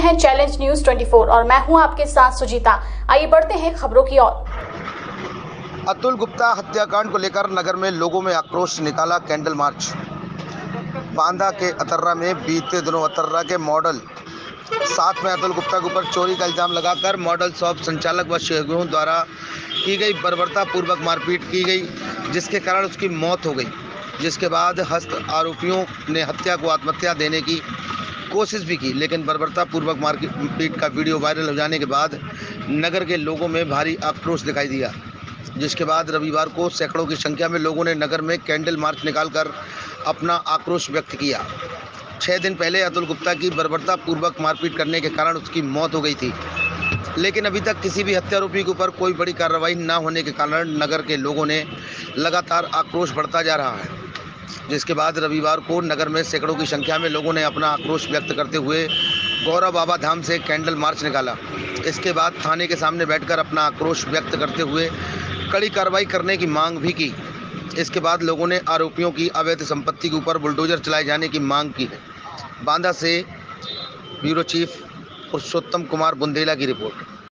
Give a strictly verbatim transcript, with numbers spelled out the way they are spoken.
हैं challenge news चौबीस और मैं हूं आपके साथ सुजीता। आइए बढ़ते हैं खबरों की ओर। अतुल गुप्ता हत्याकांड को लेकर नगर में लोगों में आक्रोश निकाला कैंडल मार्च। बांदा के अतर्रा में बीते दिनों अतर्रा के मॉडल साथ में अतुल गुप्ता के ऊपर चोरी का इल्जाम लगाकर मॉडल शॉप संचालक व सहयोगियों द्वारा की गई बर्बरतापूर्वक मारपीट की गई, जिसके कारण उसकी मौत हो गई। जिसके बाद हस्त आरोपियों ने हत्या को आत्महत्या देने की कोशिश भी की, लेकिन बर्बरतापूर्वक मारपीट का वीडियो वायरल हो जाने के बाद नगर के लोगों में भारी आक्रोश दिखाई दिया। जिसके बाद रविवार को सैकड़ों की संख्या में लोगों ने नगर में कैंडल मार्च निकालकर अपना आक्रोश व्यक्त किया। छः दिन पहले अतुल गुप्ता की बर्बरतापूर्वक मारपीट करने के कारण उसकी मौत हो गई थी, लेकिन अभी तक किसी भी हत्यारोपी के ऊपर कोई बड़ी कार्रवाई न होने के कारण नगर के लोगों ने लगातार आक्रोश बढ़ता जा रहा है। जिसके बाद रविवार को नगर में सैकड़ों की संख्या में लोगों ने अपना आक्रोश व्यक्त करते हुए गौरव बाबा धाम से कैंडल मार्च निकाला। इसके बाद थाने के सामने बैठकर अपना आक्रोश व्यक्त करते हुए कड़ी कार्रवाई करने की मांग भी की। इसके बाद लोगों ने आरोपियों की अवैध संपत्ति के ऊपर बुलडोजर चलाए जाने की मांग की है। बांदा से ब्यूरो चीफ पुरुषोत्तम कुमार बुंदेला की रिपोर्ट।